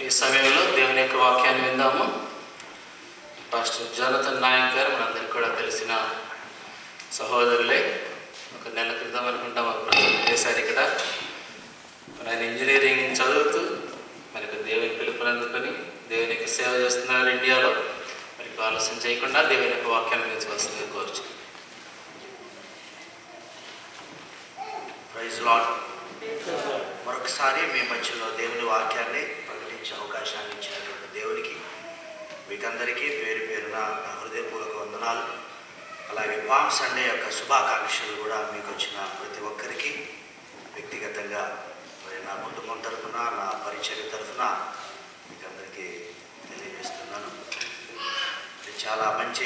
ఈ సమయంలో దేవుని యొక్క వాక్యాన్ని విందాము. పాస్టర్ జోనథన్ నాయక్ గారు మనందరికీ కూడా తెలిసిన సహోదరులే. ఒక నెల క్రితం అనుకుంటా మాకు ప్రజలు చేశారు ఇక్కడ. ఆయన ఇంజనీరింగ్ చదువుతూ మనకు దేవుని పిలుపుని అందుకొని దేవునికి సేవ చేస్తున్నారు ఇండియాలో. మనకు ఆలోచన చేయకుండా దేవుని యొక్క వాక్యాన్ని నేర్చుకోవాల్సిందిగా కోరుచు. Praise lord. మరొకసారి మీ మధ్యలో దేవుని వాక్యాన్ని ప్రకటించే అవకాశాన్ని ఇచ్చినటువంటి దేవునికి మీకందరికీ పేరు పేరున నా హృదయపూర్వక వందనాలు. అలాగే పామ్ సండే యొక్క శుభాకాంక్షలు కూడా మీకు వచ్చిన ప్రతి ఒక్కరికి వ్యక్తిగతంగా మరి నా కుటుంబం తరఫున నా పరిచర్య తరఫున మీకందరికీ తెలియజేస్తున్నాను. చాలా మంచి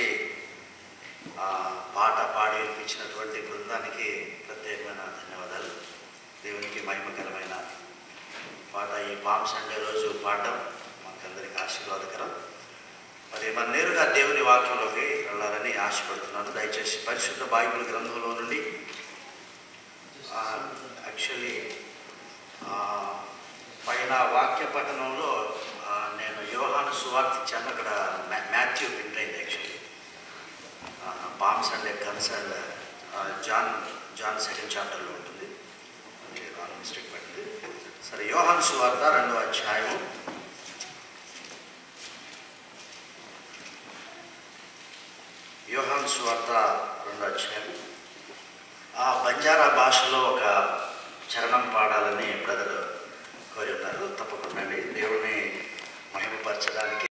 పాట పాడి వినిపించినటువంటి బృందానికి ప్రత్యేకమైన ధన్యవాదాలు. దేవునికి మహిమకరమైన పాట ఈ పామ్ సండే రోజు పాడడం మాకందరికి ఆశీర్వాదకరం. మరి మన నేరుగా దేవుని వాక్యంలోకి వెళ్ళాలని ఆశపడుతున్నాను. దయచేసి పరిశుద్ధ బైబిల్ గ్రంథంలో నుండి యాక్చువల్లీ పైన వాక్య పఠనంలో నేను యోహాను సువార్త ఇచ్చాను. అక్కడ మాథ్యూ ప్రింట్ అయింది. Actually palm Sunday concern John second చాప్టర్లో ఉంటుంది. మిస్టేక్ పడింది. సరే, యోహాను సువార్త 2వ అధ్యాయం యోహాను సువార్త 2వ అధ్యాయం. బంజారా భాషలో ఒక చరణం పాడాలని బ్రదర్